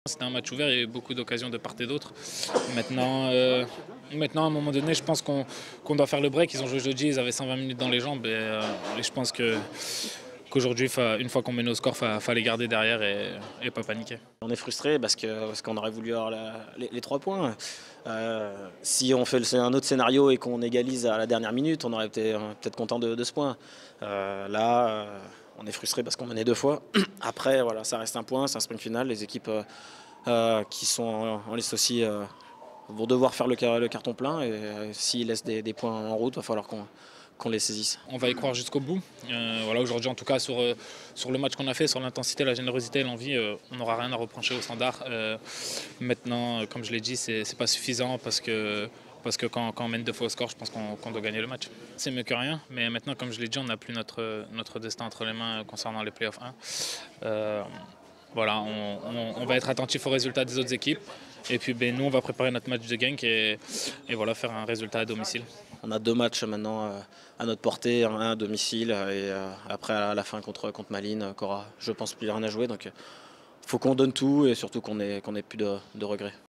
C'était un match ouvert, il y a eu beaucoup d'occasions de part et d'autre. Maintenant, à un moment donné, je pense qu'on doit faire le break. Ils ont joué jeudi, ils avaient 120 minutes dans les jambes et je pense qu'aujourd'hui, une fois qu'on met nos scores, il fallait garder derrière et pas paniquer. On est frustré parce qu'on aurait voulu avoir les 3 points. Si on fait un autre scénario et qu'on égalise à la dernière minute, on aurait peut-être content de ce point. On est frustré parce qu'on menait 2 fois. Après, voilà, ça reste un point, c'est un sprint final. Les équipes qui sont en lice aussi vont devoir faire le carton plein. Et s'ils laissent des points en route, il va falloir qu'on les saisisse. On va y croire jusqu'au bout. Voilà, aujourd'hui, en tout cas, sur le match qu'on a fait, sur l'intensité, la générosité et l'envie, on n'aura rien à reprocher au standard. Maintenant, comme je l'ai dit, c'est pas suffisant parce que quand on mène 2 fois au score, je pense qu'on doit gagner le match. C'est mieux que rien, mais maintenant, comme je l'ai dit, on n'a plus notre destin entre les mains concernant les playoffs 1. Voilà, on va être attentif aux résultats des autres équipes. Et puis nous, on va préparer notre match de Genk et voilà, faire un résultat à domicile. On a 2 matchs maintenant à notre portée, un à domicile et après à la fin contre Malines, qui aura, je pense, plus rien à jouer. Donc il faut qu'on donne tout et surtout qu'on ait plus de regrets.